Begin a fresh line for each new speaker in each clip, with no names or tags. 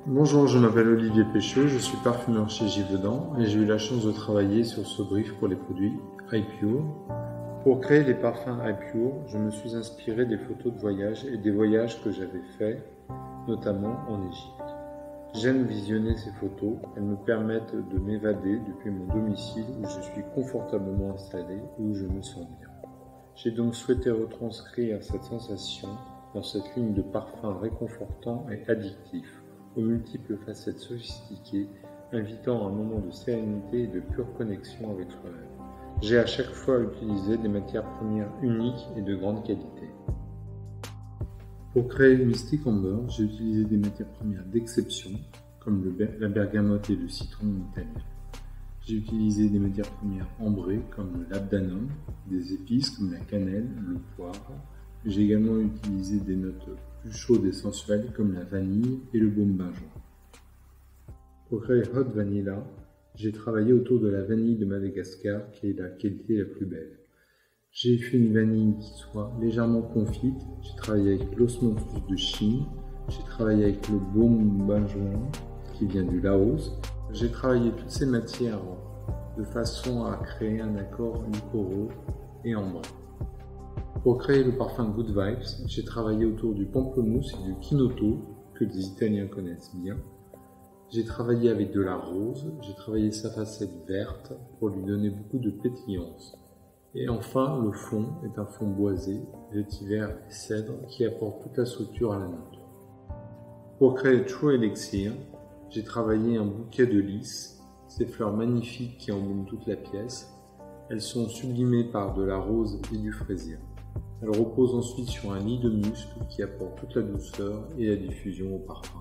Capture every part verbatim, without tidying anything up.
Bonjour, je m'appelle Olivier Pécheux, je suis parfumeur chez Givaudan et j'ai eu la chance de travailler sur ce brief pour les produits iPure. Pour créer les parfums iPure, je me suis inspiré des photos de voyage et des voyages que j'avais faits, notamment en Égypte. J'aime visionner ces photos, elles me permettent de m'évader depuis mon domicile où je suis confortablement installé et où je me sens bien. J'ai donc souhaité retranscrire cette sensation dans cette ligne de parfums réconfortants et addictifs, aux multiples facettes sophistiquées, invitant à un moment de sérénité et de pure connexion avec soi-même. J'ai à chaque fois utilisé des matières premières uniques et de grande qualité. Pour créer Mystic Amber, j'ai utilisé des matières premières d'exception, comme le, la bergamote et le citron italien. J'ai utilisé des matières premières ambrées, comme le labdanum, des épices comme la cannelle, le poivre. J'ai également utilisé des notes plus chaudes et sensuelles comme la vanille et le baume benjoin. Pour créer Hot Vanilla, j'ai travaillé autour de la vanille de Madagascar qui est la qualité la plus belle. J'ai fait une vanille qui soit légèrement confite, j'ai travaillé avec l'osmanthus de Chine, j'ai travaillé avec le baume benjoin qui vient du Laos. J'ai travaillé toutes ces matières de façon à créer un accord liquoreux et ambré. Pour créer le parfum Good Vibes, j'ai travaillé autour du pamplemousse et du quinoto, que les Italiens connaissent bien. J'ai travaillé avec de la rose, j'ai travaillé sa facette verte pour lui donner beaucoup de pétillance. Et enfin, le fond est un fond boisé, vétiver et cèdre qui apporte toute la structure à la note. Pour créer True Elixir, j'ai travaillé un bouquet de lys, ces fleurs magnifiques qui embaument toute la pièce. Elles sont sublimées par de la rose et du fraisier. Elles reposent ensuite sur un lit de musc qui apporte toute la douceur et la diffusion au parfum.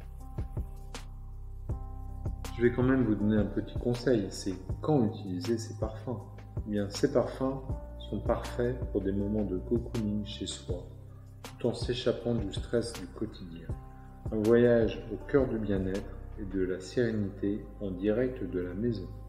Je vais quand même vous donner un petit conseil, c'est quand utiliser ces parfums. Eh bien, ces parfums sont parfaits pour des moments de cocooning chez soi, tout en s'échappant du stress du quotidien. Un voyage au cœur du bien-être et de la sérénité en direct de la maison.